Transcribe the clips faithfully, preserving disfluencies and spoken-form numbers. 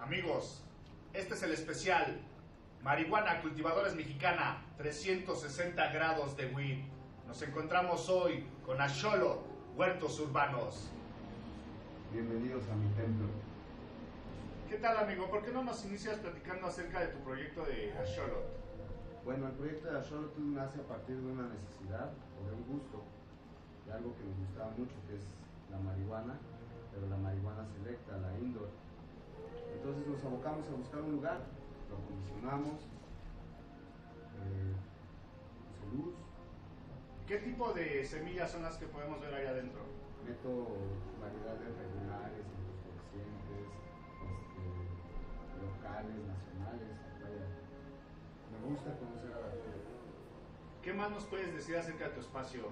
Amigos, este es el especial Marihuana Cultivadores Mexicana, trescientos sesenta grados de weed. Nos encontramos hoy con Axolotl Huertos Urbanos. Bienvenidos a mi templo. ¿Qué tal, amigo? ¿Por qué no nos inicias platicando acerca de tu proyecto de Axolotl? Bueno, el proyecto de Axolotl nace a partir de una necesidad o de un gusto, de algo que nos gustaba mucho, que es la marihuana, pero la marihuana selecta, la indoor. Entonces nos abocamos a buscar un lugar, lo acondicionamos, eh, puso luz. ¿Qué tipo de semillas son las que podemos ver ahí adentro? Meto variedades regulares, florecientes, este, locales, nacionales. Vaya, me gusta conocer a la gente. ¿Qué más nos puedes decir acerca de tu espacio?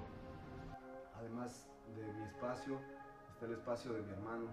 Además de mi espacio, está el espacio de mi hermano,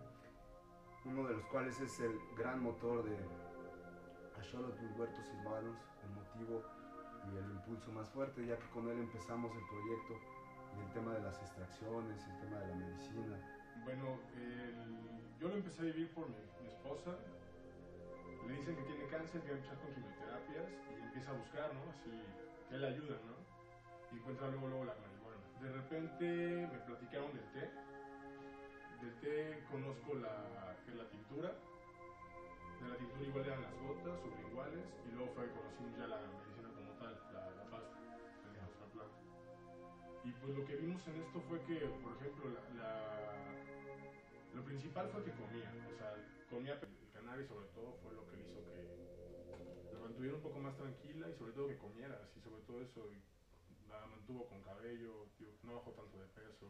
uno de los cuales es el gran motor de Axolotl Huertos Urbanos, el motivo y el impulso más fuerte, ya que con él empezamos el proyecto y el tema de las extracciones, el tema de la medicina. Bueno, el, yo lo empecé a vivir por mi, mi esposa. Le dicen que tiene cáncer, que va a empezar con quimioterapias y empieza a buscar, ¿no? Así, que le ayuda, ¿no? Y encuentra luego, luego la marihuana. De repente me platicaron del té. Del té conozco la, que es la tintura. De la tintura igual eran las gotas sublinguales y luego fue que conocimos ya la medicina como tal, la, la pasta, la, la planta. Y pues lo que vimos en esto fue que, por ejemplo, la, la, lo principal fue que comía, o sea, comía el cannabis sobre todo fue lo que le hizo que la mantuviera un poco más tranquila y sobre todo que comiera, así sobre todo eso, y la mantuvo con cabello, tío, no bajó tanto de peso,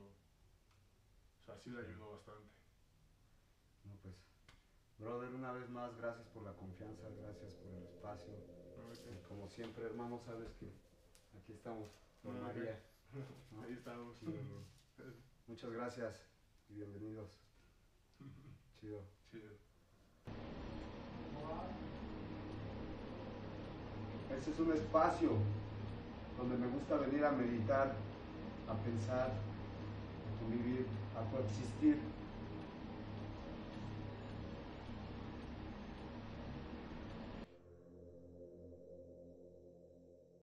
o sea, sí le ayudó bastante. No, pues, brother, una vez más, gracias por la confianza, gracias por el espacio. Okay. Y como siempre, hermano, sabes que aquí estamos por No, María. okay. ¿No? Ahí estamos. Chido, muchas gracias y bienvenidos. Chido. Chido. Este es un espacio donde me gusta venir a meditar, a pensar, a convivir, a coexistir